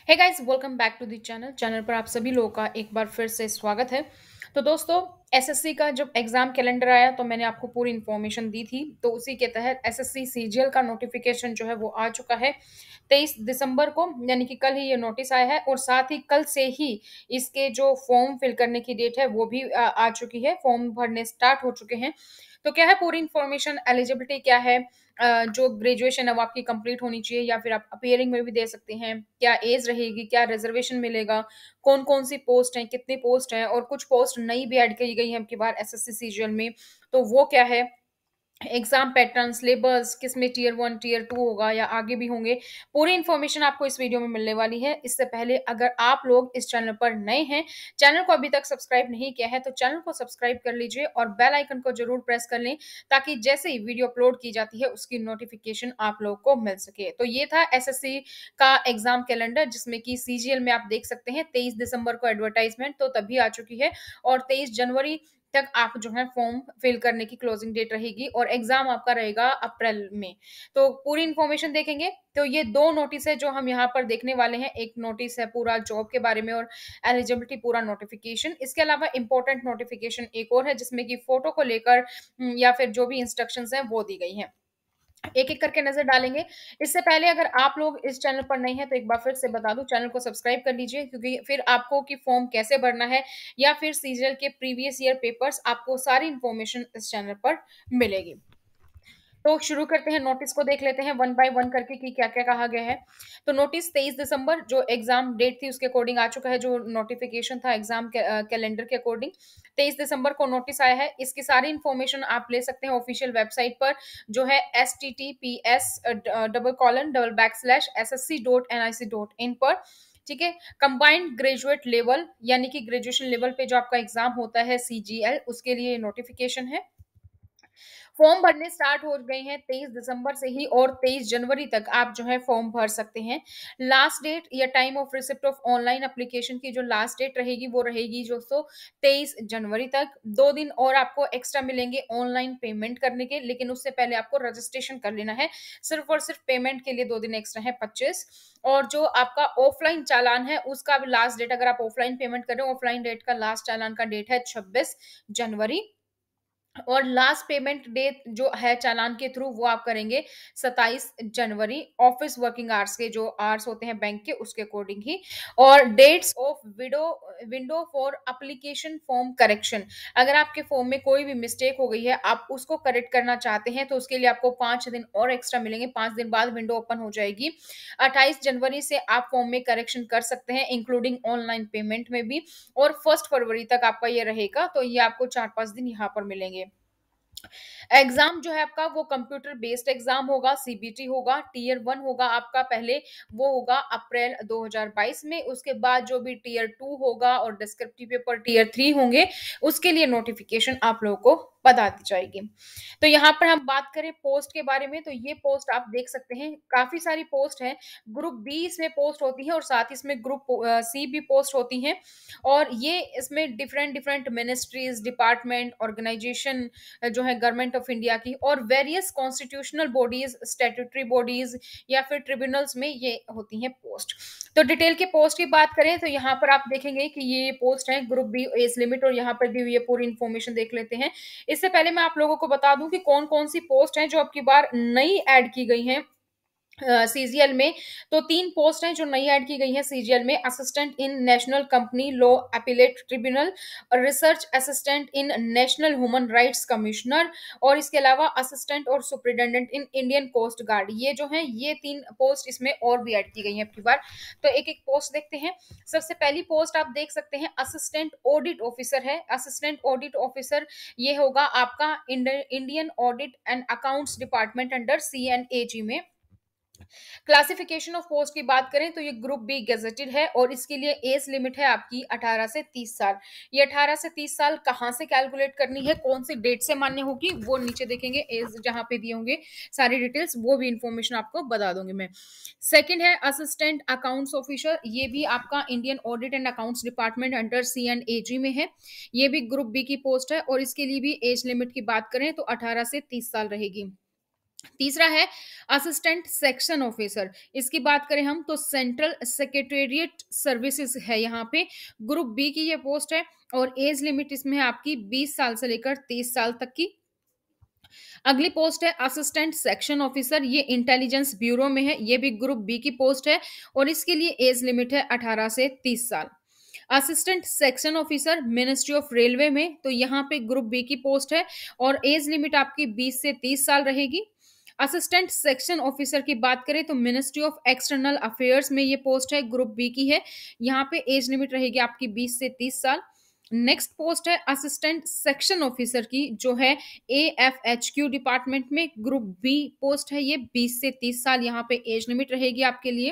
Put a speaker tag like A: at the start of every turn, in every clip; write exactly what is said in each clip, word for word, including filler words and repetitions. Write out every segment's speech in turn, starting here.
A: Hey guys, welcome back to the channel channel पर आप सभी लोगों का एक बार फिर से स्वागत है। तो दोस्तों, एसएससी का जब एग्जाम कैलेंडर आया तो मैंने आपको पूरी इन्फॉर्मेशन दी थी। तो उसी के तहत एसएससी सीजीएल का नोटिफिकेशन जो है वो आ चुका है तेईस दिसंबर को, यानी कि कल ही ये नोटिस आया है। और साथ ही कल से ही इसके जो फॉर्म फिल करने की डेट है वो भी आ, आ चुकी है। फॉर्म भरने स्टार्ट हो चुके हैं। तो क्या है पूरी इन्फॉर्मेशन, एलिजिबिलिटी क्या है, अ, जो ग्रेजुएशन है वो आपकी कंप्लीट होनी चाहिए या फिर आप अपियरिंग में भी दे सकते हैं, क्या एज रहेगी, क्या रिजर्वेशन मिलेगा, कौन कौन सी पोस्ट हैं, कितनी पोस्ट हैं, और कुछ पोस्ट नई भी ऐड की गई है अब की बार एसएससी सीजीएल में। तो वो क्या है, एग्जाम पैटर्न, सिलेबस, किसमें टीयर वन टीयर टू होगा या आगे भी होंगे, पूरी इन्फॉर्मेशन आपको इस वीडियो में मिलने वाली है। इससे पहले अगर आप लोग इस चैनल पर नए हैं, चैनल को अभी तक सब्सक्राइब नहीं किया है, तो चैनल को सब्सक्राइब कर लीजिए और बेल आइकन को जरूर प्रेस कर लें, ताकि जैसे ही वीडियो अपलोड की जाती है उसकी नोटिफिकेशन आप लोग को मिल सके। तो ये था एसएससी का एग्जाम कैलेंडर, जिसमें कि सीजीएल में आप देख सकते हैं तेईस दिसंबर को एडवर्टाइजमेंट तो तभी आ चुकी है, और तेईस जनवरी तक आप जो है फॉर्म फिल करने की क्लोजिंग डेट रहेगी, और एग्जाम आपका रहेगा अप्रैल में। तो पूरी इन्फॉर्मेशन देखेंगे। तो ये दो नोटिस है जो हम यहाँ पर देखने वाले हैं। एक नोटिस है पूरा जॉब के बारे में और एलिजिबिलिटी पूरा नोटिफिकेशन। इसके अलावा इंपॉर्टेंट नोटिफिकेशन एक और है, जिसमें कि फोटो को लेकर हम्म, या फिर जो भी इंस्ट्रक्शंस हैं वो दी गई हैं। एक एक करके नजर डालेंगे। इससे पहले अगर आप लोग इस चैनल पर नहीं है तो एक बार फिर से बता दूं, चैनल को सब्सक्राइब कर लीजिए, क्योंकि फिर आपको कि फॉर्म कैसे भरना है या फिर सीजीएल के प्रीवियस ईयर पेपर्स, आपको सारी इंफॉर्मेशन इस चैनल पर मिलेगी। तो शुरू करते हैं, नोटिस को देख लेते हैं वन बाय वन करके कि क्या क्या कहा गया है। तो नोटिस तेईस दिसंबर जो एग्जाम डेट थी उसके अकॉर्डिंग आ चुका है। जो नोटिफिकेशन था एग्जाम कैलेंडर के अकॉर्डिंग तेईस दिसंबर को नोटिस आया है। इसकी सारी इंफॉर्मेशन आप ले सकते हैं ऑफिशियल वेबसाइट पर, जो है S T T P S double colon double back slash S S C dot N I C dot in पर। ठीक है, कंबाइंड ग्रेजुएट लेवल यानी कि ग्रेजुएशन लेवल पे जो आपका एग्जाम होता है सीजीएल, उसके लिए नोटिफिकेशन है। फॉर्म भरने स्टार्ट हो गए हैं तेईस दिसंबर से ही, और तेईस जनवरी तक आप जो है फॉर्म भर सकते हैं। लास्ट डेट या time of receipt of online application की जो लास्ट डेट रहेगी वो रहेगी जो सो तेईस जनवरी तक। दो दिन और आपको एक्स्ट्रा मिलेंगे ऑनलाइन पेमेंट करने के, लेकिन उससे पहले आपको रजिस्ट्रेशन कर लेना है। सिर्फ और सिर्फ पेमेंट के लिए दो दिन एक्स्ट्रा है, पच्चीस। और जो आपका ऑफलाइन चालान है उसका भी लास्ट डेट, अगर आप ऑफलाइन पेमेंट कर रहे हो, ऑफलाइन डेट का लास्ट चालान का डेट है छब्बीस जनवरी। और लास्ट पेमेंट डेट जो है चालान के थ्रू वो आप करेंगे सत्ताईस जनवरी, ऑफिस वर्किंग आवर्स के जो आवर्स होते हैं बैंक के उसके अकॉर्डिंग ही। और dates of window window for application form correction, अगर आपके फॉर्म में कोई भी मिस्टेक हो गई है, आप उसको करेक्ट करना चाहते हैं, तो उसके लिए आपको पांच दिन और एक्स्ट्रा मिलेंगे। पांच दिन बाद विंडो ओपन हो जाएगी। अट्ठाईस जनवरी से आप फॉर्म में करेक्शन कर सकते हैं, इंक्लूडिंग ऑनलाइन पेमेंट में भी। और फर्स्ट फरवरी तक आपका ये रहेगा, तो ये आपको चार पांच दिन यहाँ पर मिलेंगे। एग्जाम जो है आपका वो कंप्यूटर बेस्ड एग्जाम होगा, सीबीटी होगा। टीयर वन होगा आपका पहले, वो होगा अप्रैल दो हज़ार बाईस में। उसके बाद जो भी टीयर टू होगा और डिस्क्रिप्टिव पेपर टीयर थ्री होंगे, उसके लिए नोटिफिकेशन आप लोगों को बता दी जाएगी। तो यहाँ पर हम बात करें पोस्ट के बारे में, तो ये पोस्ट आप देख सकते हैं, काफी सारी पोस्ट हैं। ग्रुप बी इसमें पोस्ट होती है और साथ ही इसमें ग्रुप सी भी पोस्ट होती हैं। और ये इसमें different different ministries, department, organisation जो है गवर्नमेंट ऑफ इंडिया की, और various constitutional bodies, statutory bodies या फिर ट्रिब्यूनल्स में ये होती हैं पोस्ट। तो डिटेल के पोस्ट की बात करें तो यहाँ पर आप देखेंगे कि ये पोस्ट है ग्रुप बी, एज लिमिट, और यहाँ पर दी हुई है पूरी इन्फॉर्मेशन देख लेते हैं। इससे पहले मैं आप लोगों को बता दूं कि कौन कौन सी पोस्ट हैं जो अब की बार नई ऐड की गई हैं सीजीएल में। तो तीन पोस्ट हैं जो नई ऐड की गई है सीजीएल में: assistant in national company law appellate tribunal, research assistant in national human rights commissioner, और इसके अलावा असिस्टेंट और superintendent in Indian coast guard. ये जो है ये तीन पोस्ट इसमें और भी ऐड की गई है अब की बार। तो एक एक पोस्ट देखते हैं। सबसे पहली पोस्ट आप देख सकते हैं असिस्टेंट ऑडिट ऑफिसर है। असिस्टेंट ऑडिट ऑफिसर ये होगा आपका Indian audit and accounts department under C N A G में। क्लासिफिकेशन ऑफ पोस्ट की बात करें तो ये ग्रुप बी गेजेटेड है, और इसके लिए एज लिमिट है आपकी अठारह से तीस साल। ये अठारह से तीस साल कहां से कैलकुलेट करनी है, कौन सी डेट से मान्य होगी, वो नीचे देखेंगे, एज जहां पे दिए होंगे सारी डिटेल्स, वो भी इंफॉर्मेशन आपको बता दूंगी मैं। सेकंड है असिस्टेंट अकाउंट्स ऑफिसर, ये भी आपका Indian audit and accounts department under C and A G में है। ये भी ग्रुप बी की पोस्ट है, और इसके लिए भी एज लिमिट की बात करें तो अठारह से तीस साल रहेगी। तीसरा है असिस्टेंट सेक्शन ऑफिसर। इसकी बात करें हम तो सेंट्रल सेक्रेटेरिएट सर्विसेज है यहाँ पे। ग्रुप बी की ये पोस्ट है और एज लिमिट इसमें है आपकी बीस साल से लेकर तीस साल तक की। अगली पोस्ट है असिस्टेंट सेक्शन ऑफिसर, ये इंटेलिजेंस ब्यूरो में है, ये भी ग्रुप बी की पोस्ट है और इसके लिए एज लिमिट है अठारह से तीस साल। Assistant section officer ministry of railway में, तो यहाँ पे ग्रुप बी की पोस्ट है और एज लिमिट आपकी बीस से तीस साल रहेगी। असिस्टेंट सेक्शन ऑफिसर की बात करें तो मिनिस्ट्री ऑफ एक्सटर्नल अफेयर्स में ये पोस्ट है, ग्रुप बी की है, यहाँ पे एज लिमिट रहेगी आपकी बीस से तीस साल। नेक्स्ट पोस्ट है असिस्टेंट सेक्शन ऑफिसर की, जो है A F H Q department में, ग्रुप बी पोस्ट है, ये बीस से तीस साल यहाँ पे एज लिमिट रहेगी आपके लिए।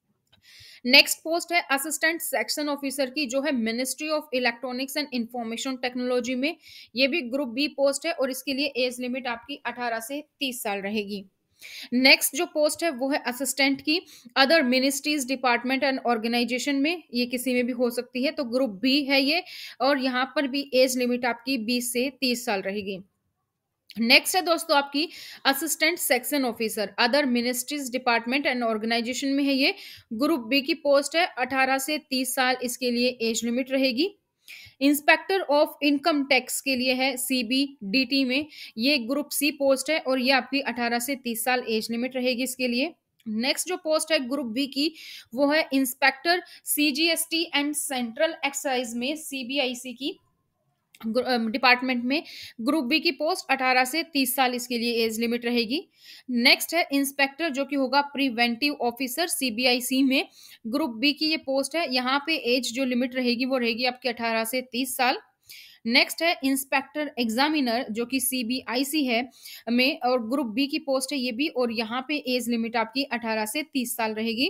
A: नेक्स्ट पोस्ट है असिस्टेंट सेक्शन ऑफिसर की, जो है ministry of electronics and information technology में, ये भी ग्रुप बी पोस्ट है और इसके लिए एज लिमिट आपकी अठारह से तीस साल रहेगी। नेक्स्ट जो पोस्ट है वो है असिस्टेंट की other ministries department and organisation में, ये किसी में भी हो सकती है, तो ग्रुप बी है ये और यहाँ पर भी एज लिमिट आपकी बीस से तीस साल रहेगी। नेक्स्ट है दोस्तों आपकी assistant section officer other ministries department and organisation में है, ये ग्रुप बी की पोस्ट है, अठारह से तीस साल इसके लिए एज लिमिट रहेगी। इंस्पेक्टर ऑफ इनकम टैक्स के लिए है सीबीडीटी में, ये ग्रुप सी पोस्ट है और ये आपकी अठारह से तीस साल एज लिमिट रहेगी इसके लिए। नेक्स्ट जो पोस्ट है ग्रुप बी की वो है inspector CGST and central excise में, सीबीआईसी की डिपार्टमेंट में, ग्रुप बी की पोस्ट अठारह से तीस साल इसके लिए एज लिमिट रहेगी। नेक्स्ट है इंस्पेक्टर जो कि होगा प्रिवेंटिव ऑफिसर सीबीआईसी में, ग्रुप बी की ये पोस्ट है, यहाँ पे एज जो लिमिट रहेगी वो रहेगी आपकी अठारह से तीस साल। नेक्स्ट है इंस्पेक्टर एग्जामिनर जो कि सीबीआईसी है में और ग्रुप बी की पोस्ट है ये भी, और यहाँ पे एज लिमिट आपकी अठारह से तीस साल रहेगी।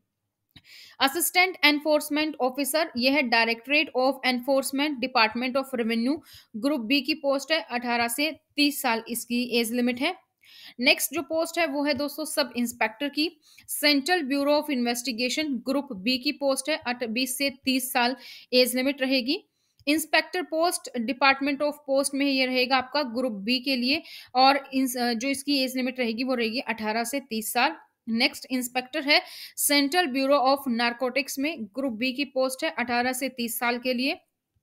A: असिस्टेंट एनफोर्समेंट ऑफिसर, यह है directorate of enforcement department of revenue, group B की पोस्ट है, अठारह से तीस साल इसकी एज लिमिट है। नेक्स्ट जो पोस्ट है वो है दोस्तों सब इंस्पेक्टर की, central bureau of investigation, group B की पोस्ट है, बीस से तीस साल एज लिमिट रहेगी। Inspector post department of post में ये रहेगा आपका ग्रुप बी के लिए और जो इसकी एज लिमिट रहेगी वो रहेगी अठारह से तीस साल। नेक्स्ट इंस्पेक्टर है सेंट्रल ब्यूरो ऑफ नारकोटिक्स में, ग्रुप बी की पोस्ट है, अठारह से तीस साल के लिए।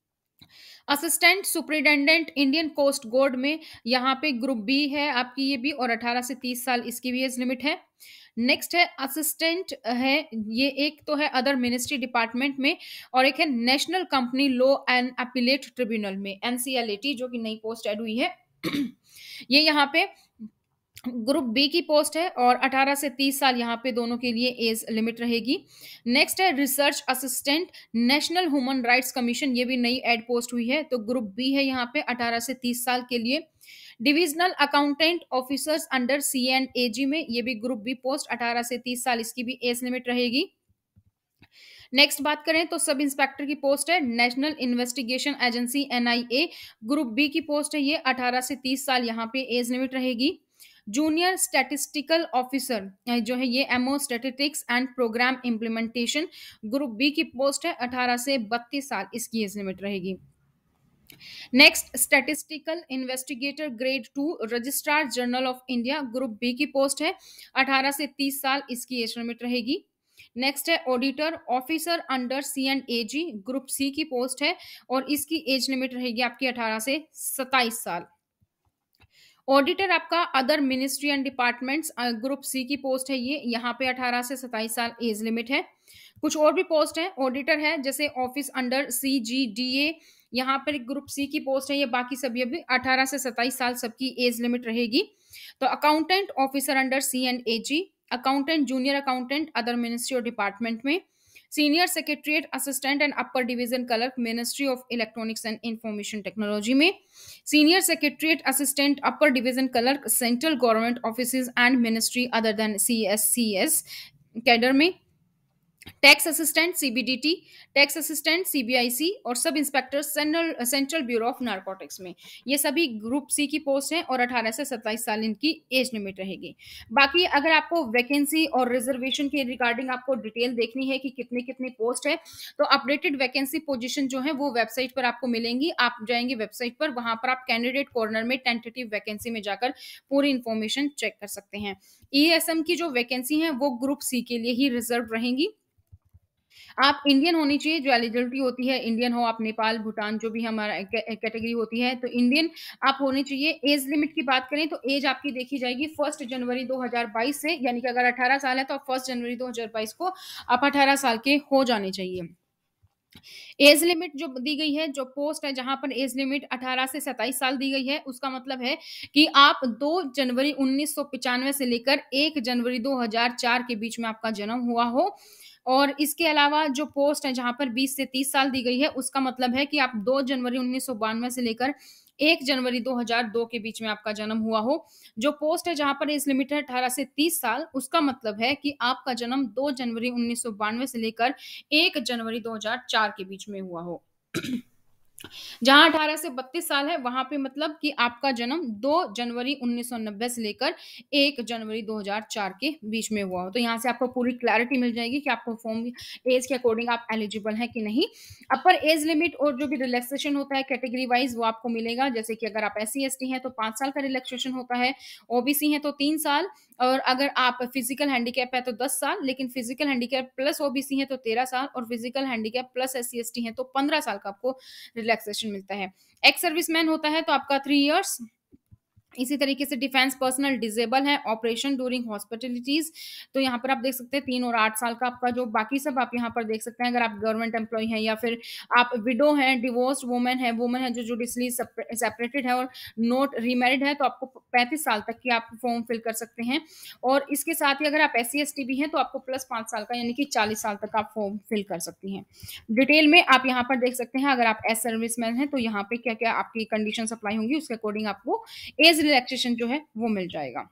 A: Assistant superintendent Indian coast guard में, यहाँ पे ग्रुप बी है आपकी ये भी और अठारह से तीस साल इसकी भी एज लिमिट है। नेक्स्ट है असिस्टेंट है, ये एक तो है अदर मिनिस्ट्री डिपार्टमेंट में और एक है national company law and appellate tribunal में, एनसीएलटी जो कि नई पोस्ट ऐड हुई है ये यहाँ पे ग्रुप बी की पोस्ट है और अठारह से तीस साल यहाँ पे दोनों के लिए एज लिमिट रहेगी। नेक्स्ट है research assistant national human rights commission, ये भी नई एड पोस्ट हुई है, तो ग्रुप बी है यहाँ पे अठारह से तीस साल के लिए। Divisional accountant officers under C and A G में, ये भी ग्रुप बी पोस्ट, अठारह से तीस साल इसकी भी एज लिमिट रहेगी। नेक्स्ट बात करें तो सब इंस्पेक्टर की पोस्ट है national investigation agency NIA, group B की पोस्ट है ये, अठारह से तीस साल यहाँ पे एज लिमिट रहेगी। जूनियर स्टैटिस्टिकल ऑफिसर जो है ये MO statistics and programme implementation, group B की पोस्ट है, अठारह से बत्तीस साल इसकी एज लिमिट रहेगी। Next statistical investigator grade two registrar general of India, group B की पोस्ट है, अठारह से तीस साल इसकी एज लिमिट रहेगी। नेक्स्ट है auditor officer under C and A G, group C की पोस्ट है और इसकी एज लिमिट रहेगी आपकी अठारह से सत्ताईस साल। ऑडिटर आपका other ministry and departments, group C की पोस्ट है ये, यहाँ पे अठारह से सत्ताईस साल एज लिमिट है। कुछ और भी पोस्ट है ऑडिटर है जैसे office under C G D A, यहाँ पर ग्रुप सी की पोस्ट है ये, बाकी सभी अभी अठारह से सत्ताईस साल सबकी एज लिमिट रहेगी। तो accountant officer under C and A G, accountant junior accountant other ministry और डिपार्टमेंट में, senior secretariat assistant and upper division clerk ministry of electronics and information technology में, senior secretariat assistant upper division clerk central government office and ministry other than C S C S cadre में, tax assistant CBDT, tax assistant CBIC और sub inspector central central bureau of narcotics में। ये सभी group C की post हैं और अठारह से सत्ताईस साल इनकी एज लिमिट रहेगी। बाकी अगर आपको वैकेंसी और रिजर्वेशन के रिगार्डिंग आपको डिटेल देखनी है कि कितनी कितनी पोस्ट है, तो अपडेटेड वैकेंसी पोजीशन जो है वो वेबसाइट पर आपको मिलेंगी। आप जाएंगे वेबसाइट पर, वहां पर आप कैंडिडेट कॉर्नर में टेंटेटिव वैकेंसी में जाकर पूरी इंफॉर्मेशन चेक कर सकते हैं। ईएसएम की जो वैकेंसी है वो ग्रुप सी के लिए ही रिजर्व रहेंगी। आप इंडियन होनी चाहिए, जो एलिजिबिलिटी होती है इंडियन हो, आप नेपाल भूटान जो भी हमारा कैटेगरी होती है तो इंडियन आप होनी चाहिए। एज लिमिट की बात करें तो एज आपकी देखी जाएगी फर्स्ट जनवरी दो हज़ार बाईस से, यानी कि अगर अठारह साल है तो आप फर्स्ट जनवरी दो हज़ार बाईस को आप अठारह साल के हो जाने चाहिए। एज लिमिट जो दी गई है, जो पोस्ट है जहां पर एज लिमिट अठारह से सत्ताईस साल दी गई है, उसका मतलब है कि आप दो जनवरी उन्नीस सौ पचानवे से लेकर एक जनवरी दो हज़ार चार के बीच में आपका जन्म हुआ हो। और इसके अलावा जो पोस्ट है जहां पर बीस से तीस साल दी गई है, उसका मतलब है कि आप दो जनवरी उन्नीस सौ बानवे से लेकर एक जनवरी दो हज़ार दो के बीच में आपका जन्म हुआ हो। जो पोस्ट है जहां पर एज लिमिट है अठारह से तीस साल, उसका मतलब है कि आपका जन्म दो जनवरी उन्नीस सौ बानवे से लेकर एक जनवरी दो हज़ार चार के बीच में हुआ हो। जहां अठारह से बत्तीस साल है वहां पे मतलब कि आपका जन्म दो जनवरी उन्नीस सौ नब्बे से लेकर एक जनवरी दो हज़ार चार के बीच में हुआ हो। तो यहाँ से आपको पूरी क्लैरिटी मिल जाएगी कि आपको फॉर्म एज के अकॉर्डिंग आप एलिजिबल है कि नहीं। अपर एज लिमिट और जो भी रिलैक्सेशन होता है कैटेगरी वाइज वो आपको मिलेगा। जैसे कि अगर आप एस सी एस टी हैं तो पांच साल का रिलैक्सेशन होता है, ओबीसी है तो तीन साल, और अगर आप फिजिकल हैंडीकैप है तो दस साल, लेकिन फिजिकल हैंडीकैप प्लस ओबीसी है तो तेरह साल, और physical handicap plus S C S T है तो पंद्रह साल का आपको रिलैक्सेशन मिलता है। एक्स सर्विसमैन होता है तो आपका थ्री इयर्स। इसी तरीके से डिफेंस पर्सनल डिजेबल है, ऑपरेशन ड्यूरिंग हॉस्पिटलिटीज, तो यहाँ पर आप देख सकते हैं तीन और आठ साल का आपका जो, बाकी सब आप यहाँ पर देख सकते हैं। अगर आप गवर्नमेंट एम्प्लॉय हैं या फिर आप विडो हैं, डिवोर्स्ड वुमेन है, वुमेन है जो जुडिशली सेपरेटेड है और नॉट रीमैरिड है, तो आपको पैंतीस साल तक की आप फॉर्म फिल कर सकते हैं। और इसके साथ ही अगर आप एस सी एस टी भी हैं तो आपको प्लस पाँच साल का यानी कि चालीस साल तक आप फॉर्म फिल कर सकती हैं। डिटेल में आप यहाँ पर देख सकते हैं। अगर आप एस सर्विसमैन हैं तो यहाँ पे क्या क्या आपकी कंडीशन अप्लाई होंगी, उसके अकॉर्डिंग आपको एज रिलैक्सेशन जो है वो मिल जाएगा।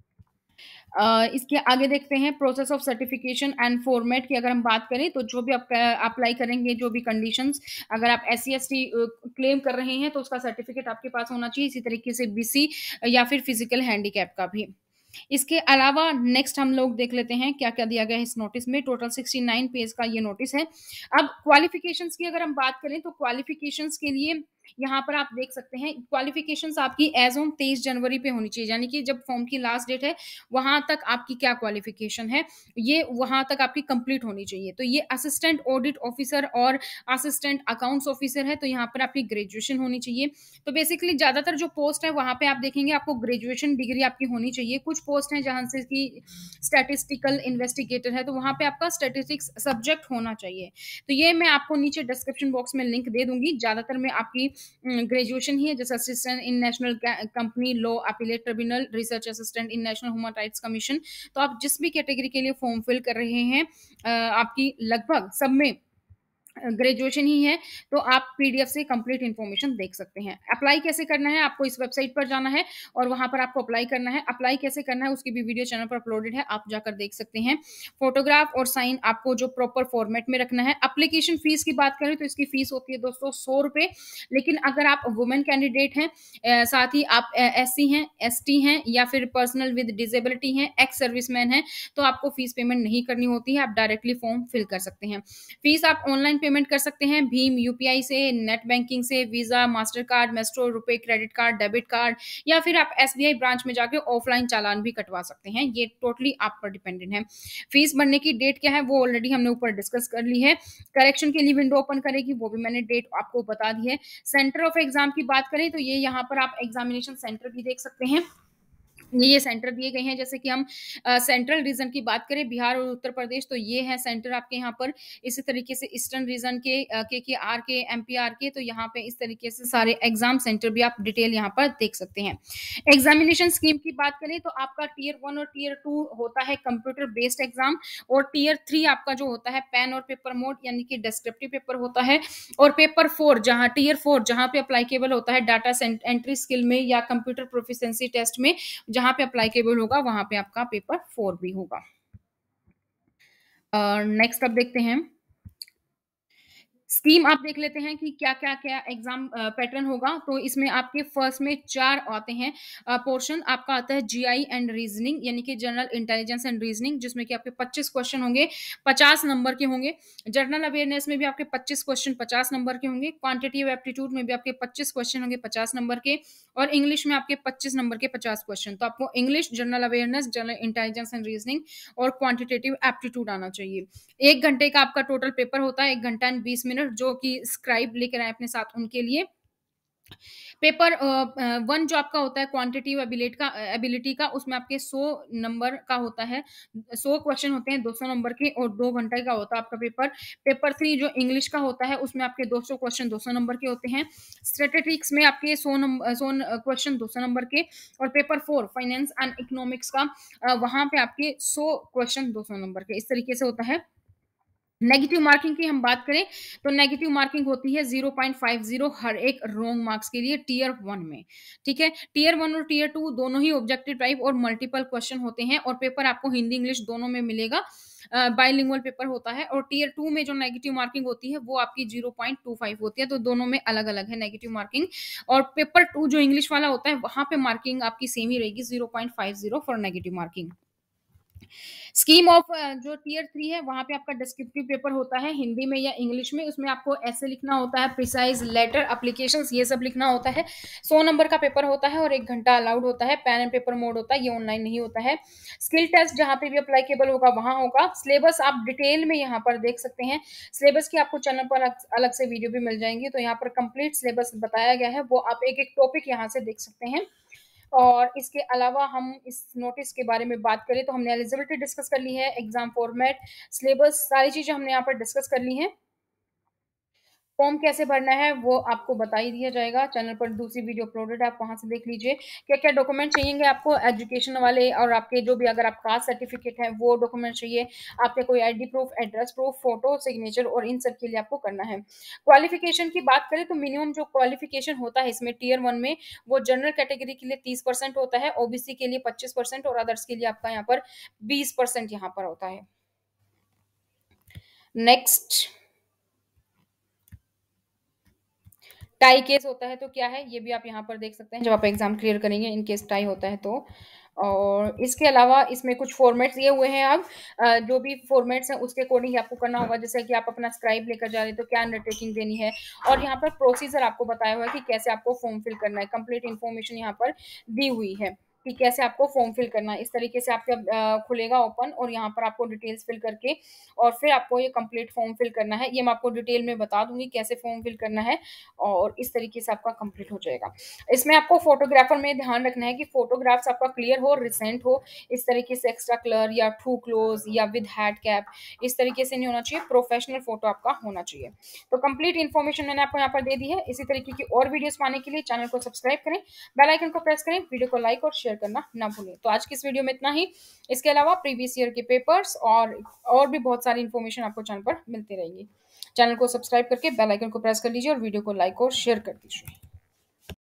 A: अ, इसके आगे देखते हैं process of certification and format की। अगर हम बात करें तो जो भी आप अप्लाई करेंगे, जो भी कंडीशंस, अगर आप S C S T claim कर रहे हैं तो उसका सर्टिफिकेट आपके पास होना चाहिए। इसी तरीके से बी सी या फिर फिजिकल हैंडीकैप का भी। इसके अलावा नेक्स्ट हम लोग देख लेते हैं क्या क्या दिया गया है इस नोटिस में। टोटल उनहत्तर पेज का ये नोटिस है। अब क्वालिफिकेशंस की अगर हम बात करें तो क्वालिफिकेशंस के लिए यहाँ पर आप देख सकते हैं क्वालिफिकेशंस आपकी एज ऑन तेईस जनवरी पे होनी चाहिए, यानी कि जब फॉर्म की लास्ट डेट है वहां तक आपकी क्या क्वालिफिकेशन है ये वहां तक आपकी कंप्लीट होनी चाहिए। तो ये असिस्टेंट ऑडिट ऑफिसर और असिस्टेंट अकाउंट्स ऑफिसर है, तो यहाँ पर आपकी ग्रेजुएशन होनी चाहिए। तो बेसिकली ज्यादातर जो पोस्ट है वहां पे आप देखेंगे आपको ग्रेजुएशन डिग्री आपकी होनी चाहिए। कुछ पोस्ट है जहां से कि स्टैटिस्टिकल इन्वेस्टिगेटर है तो वहां पे आपका स्टैटिस्टिक्स सब्जेक्ट होना चाहिए। तो ये मैं आपको नीचे डिस्क्रिप्शन बॉक्स में लिंक दे दूंगी। ज्यादातर में आपकी ग्रेजुएशन ही है, जैसे assistant in national company law appellate tribunal, research assistant in national human rights commission. तो आप जिस भी कैटेगरी के लिए फॉर्म फिल कर रहे हैं आपकी लगभग सब में ग्रेजुएशन ही है, तो आप पीडीएफ से कंप्लीट इन्फॉर्मेशन देख सकते हैं। अप्लाई कैसे करना है, आपको इस वेबसाइट पर जाना है और वहां पर आपको अप्लाई करना है। अप्लाई कैसे करना है उसकी भी वीडियो चैनल पर अपलोडेड है, आप जाकर देख सकते हैं। फोटोग्राफ और साइन आपको जो प्रॉपर फॉर्मेट में रखना है। एप्लीकेशन फीस की बात करें तो इसकी फीस होती है दोस्तों सौ रुपए, लेकिन अगर आप वुमेन कैंडिडेट हैं, साथ ही आप एस सी हैं, एस टी हैं या फिर पर्सनल विद डिजेबिलिटी हैं, एक्स सर्विसमैन हैं, तो आपको फीस पेमेंट नहीं करनी होती है, आप डायरेक्टली फॉर्म फिल कर सकते हैं। फीस आप ऑनलाइन पेमेंट कर सकते हैं भीम यूपीआई से, नेट बैंकिंग से, Visa, master card, Maestro, RuPay, credit card, debit card, या फिर आप एसबीआई ब्रांच में जाके ऑफलाइन चालान भी कटवा सकते हैं। ये टोटली आप पर डिपेंडेंट है। फीस भरने की डेट क्या है वो ऑलरेडी हमने ऊपर डिस्कस कर ली है। करेक्शन के लिए विंडो ओपन करेगी वो भी मैंने डेट आपको बता दी है। सेंटर ऑफ एग्जाम की बात करें तो ये यहाँ पर आप एग्जामिनेशन सेंटर भी देख सकते हैं। ये सेंटर दिए गए हैं। जैसे कि हम सेंट्रल रीजन की बात करें बिहार और उत्तर प्रदेश, तो ये है सेंटर आपके यहाँ पर। इसी तरीके से ईस्टर्न रीजन के के के आर के एमपीआर के, तो यहाँ पे इस तरीके से सारे एग्जाम सेंटर भी आप डिटेल यहाँ पर देख सकते हैं। एग्जामिनेशन स्कीम की बात करें तो आपका टीयर वन और टीयर टू होता है कंप्यूटर बेस्ड एग्जाम, और टीयर थ्री आपका जो होता है पेन और पेपर मोड यानी कि डिस्क्रिप्टिव पेपर होता है, और पेपर फोर जहाँ टीयर फोर जहाँ पे अप्लाईकेबल होता है डाटा एंट्री स्किल में या कंप्यूटर प्रोफिशिएंसी टेस्ट में, जहां पे अप्लाईकेबल होगा वहां पे आपका पेपर फोर भी होगा। नेक्स्ट अब देखते हैं स्कीम। आप देख लेते हैं कि क्या क्या क्या एग्जाम पैटर्न होगा। तो इसमें आपके फर्स्ट में चार आते हैं पोर्शन। आपका आता है जीआई एंड रीजनिंग, यानी कि जनरल इंटेलिजेंस एंड रीजनिंग, जिसमें कि आपके पच्चीस क्वेश्चन होंगे, पचास नंबर के होंगे। जनरल अवेयरनेस में भी आपके पच्चीस क्वेश्चन पचास नंबर के होंगे। क्वांटिटेटिव एप्टीट्यूड में भी आपके पच्चीस क्वेश्चन होंगे पचास नंबर के, और इंग्लिश में आपके पच्चीस नंबर के पचास क्वेश्चन। तो आपको English, general awareness, general intelligence and reasoning और क्वांटिटेटिव एप्टीट्यूड आना चाहिए। एक घंटे का आपका टोटल पेपर होता है, एक घंटा एंड बीस मिनट, जो कि स्क्राइब लेकर आए अपने साथ उनके लिए। पेपर वन जो आपका होता है क्वांटिटेटिव एबिलिटी का एबिलिटी का, उसमें आपके सौ नंबर का होता है, सौ क्वेश्चन होते हैं दो सौ नंबर के, और दो घंटे का होता है आपका पेपर। पेपर थ्री जो इंग्लिश का होता है, उसमें आपके दो सौ क्वेश्चन दो सौ नंबर के होते हैं। स्टैटिस्टिक्स में आपके सौ नंबर सौ क्वेश्चन दो सौ नंबर के, और paper four finance and economics का, वहां पे आपके सौ क्वेश्चन दो सौ नंबर के। इस तरीके से होता है। नेगेटिव मार्किंग की हम बात करें तो नेगेटिव मार्किंग होती है ज़ीरो पॉइंट फाइव ज़ीरो हर एक रॉन्ग मार्क्स के लिए टीयर वन में। ठीक है, टीयर वन और टीयर टू दोनों ही ऑब्जेक्टिव टाइप और मल्टीपल क्वेश्चन होते हैं, और पेपर आपको हिंदी इंग्लिश दोनों में मिलेगा। बाइलिंगुअल पेपर होता है। और टीयर टू में जो नेगेटिव मार्किंग होती है वो आपकी ज़ीरो पॉइंट टू फाइव होती है। तो दोनों में अलग अलग है नेगेटिव मार्किंग। और पेपर टू जो इंग्लिश वाला होता है, वहां पे मार्किंग आपकी सेम ही रहेगी, zero point five zero for negative marking. Scheme of जो टीयर थ्री है, वहां पे आपका डिस्क्रिप्टिव पेपर होता है हिंदी में या इंग्लिश में। उसमें आपको ऐसे लिखना होता है, प्रिसाइज, लेटर, एप्लीकेशंस, ये सब लिखना होता है। सौ नंबर का पेपर होता है और एक घंटा अलाउड होता है। पेन एंड पेपर मोड होता है, ये ऑनलाइन नहीं होता है। स्किल टेस्ट जहां पे भी अप्लाईकेबल होगा वहां होगा। सिलेबस आप डिटेल में यहाँ पर देख सकते हैं। सिलेबस की आपको चैनल पर अलग से वीडियो भी मिल जाएंगी। तो यहाँ पर कंप्लीट सिलेबस बताया गया है, वो आप एक एक टॉपिक यहाँ से देख सकते हैं। और इसके अलावा हम इस नोटिस के बारे में बात करें तो हमने एलिजिबिलिटी डिस्कस कर ली है, एग्जाम फॉर्मेट, सिलेबस, सारी चीजें हमने यहाँ पर डिस्कस कर ली हैं। फॉर्म कैसे भरना है वो आपको बता ही दिया जाएगा। चैनल पर दूसरी वीडियो अपलोडेड है, आप वहां से देख लीजिए। क्या क्या डॉक्यूमेंट चाहिए आपको एजुकेशन वाले, और आपके जो भी अगर आप कास्ट सर्टिफिकेट है वो डॉक्यूमेंट चाहिए। आपके कोई ID proof, address proof, photo, signature, और इन सब के लिए आपको करना है। क्वालिफिकेशन की बात करें तो मिनिमम जो क्वालिफिकेशन होता है इसमें टीयर वन में, वो जनरल कैटेगरी के लिए तीस परसेंट होता है, ओबीसी के लिए पच्चीस परसेंट, और अदर्स के लिए आपका यहाँ पर बीस परसेंट यहाँ पर होता है। नेक्स्ट, टाई केस होता है तो क्या है ये भी आप यहाँ पर देख सकते हैं जब आप एग्जाम क्लियर करेंगे, इन केस टाई होता है तो। और इसके अलावा इसमें कुछ फॉर्मेट्स दिए हुए हैं। आप जो भी फॉर्मेट्स हैं उसके अकॉर्डिंग आपको करना होगा। जैसे कि आप अपना स्क्राइब लेकर जा रहे हैं तो क्या अंडरटेकिंग देनी है, और यहाँ पर प्रोसीजर आपको बताया हुआ है कि कैसे आपको फॉर्म फिल करना है। कंप्लीट इन्फॉर्मेशन यहाँ पर दी हुई है कि कैसे आपको फॉर्म फिल करना है। इस तरीके से आपका खुलेगा ओपन, और यहाँ पर आपको डिटेल्स फिल करके और फिर आपको ये कंप्लीट फॉर्म फिल करना है। ये मैं आपको डिटेल में बता दूंगी कैसे फॉर्म फिल करना है, और इस तरीके से आपका कंप्लीट हो जाएगा। इसमें आपको फोटोग्राफर में ध्यान रखना है कि फोटोग्राफ्स आपका क्लियर हो, रिसेंट हो। इस तरीके से एक्स्ट्रा क्लर या टू क्लोज या विद हैट कैप, इस तरीके से नहीं होना चाहिए। प्रोफेशनल फोटो आपका होना चाहिए। तो कंप्लीट इन्फॉर्मेशन मैंने आपको यहाँ पर दे दी है। इसी तरीके की और वीडियोस पाने के लिए चैनल को सब्सक्राइब करें, बेल आइकन को प्रेस करें, वीडियो को लाइक और शेयर करना ना भूलें। तो आज की इस वीडियो में इतना ही। इसके अलावा प्रीवियस ईयर के पेपर्स और और भी बहुत सारी इन्फॉर्मेशन आपको चैनल पर मिलती रहेगी। चैनल को सब्सक्राइब करके बेल आइकन को प्रेस कर लीजिए और वीडियो को लाइक और शेयर कर दीजिए।